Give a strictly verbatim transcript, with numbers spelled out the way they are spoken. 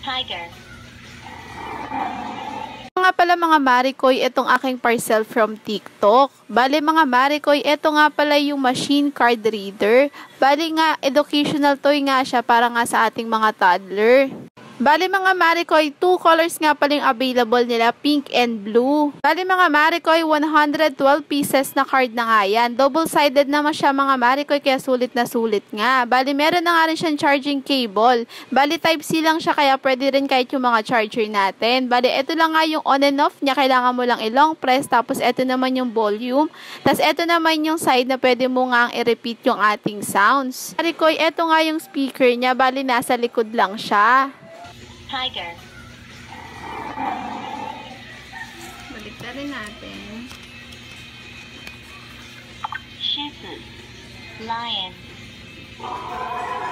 Tiger. Nga pala mga Marikoy, itong aking parcel from TikTok. Bali mga Marikoy, ito nga pala yung machine card reader. Bali nga, educational toy nga siya para nga sa ating mga toddler. Bali mga Marikoy, two colors nga pala yung available nila, pink and blue. Bali mga Marikoy, one hundred twelve pieces na card na nga yan. Double-sided naman siya mga Marikoy, kaya sulit na sulit nga. Bali meron na nga rin siyang charging cable. Bali type C lang siya, kaya pwede rin kahit yung mga charger natin. Bali ito lang nga yung on and off niya, kailangan mo lang i-long press. Tapos ito naman yung volume. Tapos ito naman yung side na pwede mo nga i-repeat yung ating sounds. Marikoy, ito nga yung speaker niya. Bali nasa likod lang siya. Tiger. Balik na rin natin. Shifu. Lion.